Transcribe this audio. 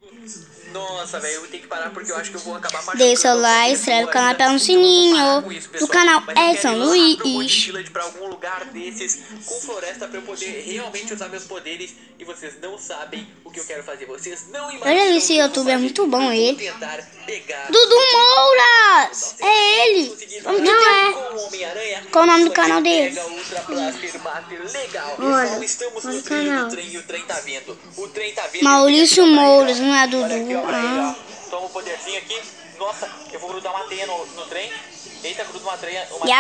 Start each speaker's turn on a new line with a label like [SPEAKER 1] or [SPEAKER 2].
[SPEAKER 1] Nossa, velho, eu tenho que parar porque eu acho que eu vou acabar machucando.
[SPEAKER 2] Deixa o like, inscreve no canal, aperta no sininho do canal Edson Luiz.
[SPEAKER 1] Pra algum lugar desses com floresta pra eu poder realmente usar meus poderes. E vocês não sabem o que eu quero fazer. Vocês não imaginam.
[SPEAKER 2] Olha, esse youtuber é muito bom, ele.
[SPEAKER 1] Tentar pegar
[SPEAKER 2] Dudu Mouras! É ele! Vamos tentar. Qual o nome do canal dele?
[SPEAKER 1] Olha, estamos no canal. O trem tá vindo.
[SPEAKER 2] Maurício Mouras, não é Dudu.
[SPEAKER 1] Toma um poderzinho aqui. Nossa, eu vou grudar uma teia no trem. Eita, gruda uma teia.